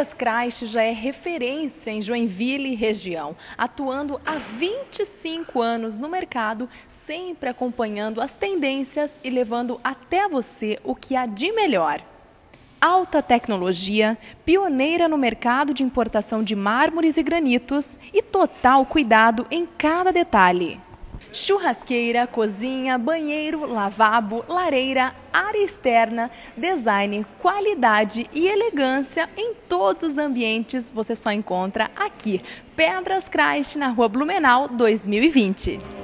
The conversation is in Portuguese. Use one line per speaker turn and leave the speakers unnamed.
Pedras Christ já é referência em Joinville e região, atuando há 25 anos no mercado, sempre acompanhando as tendências e levando até você o que há de melhor. Alta tecnologia, pioneira no mercado de importação de mármores e granitos e total cuidado em cada detalhe. Churrasqueira, cozinha, banheiro, lavabo, lareira, área externa, design, qualidade e elegância em todos os ambientes você só encontra aqui. Pedras Christ, na Rua Blumenau, 2020.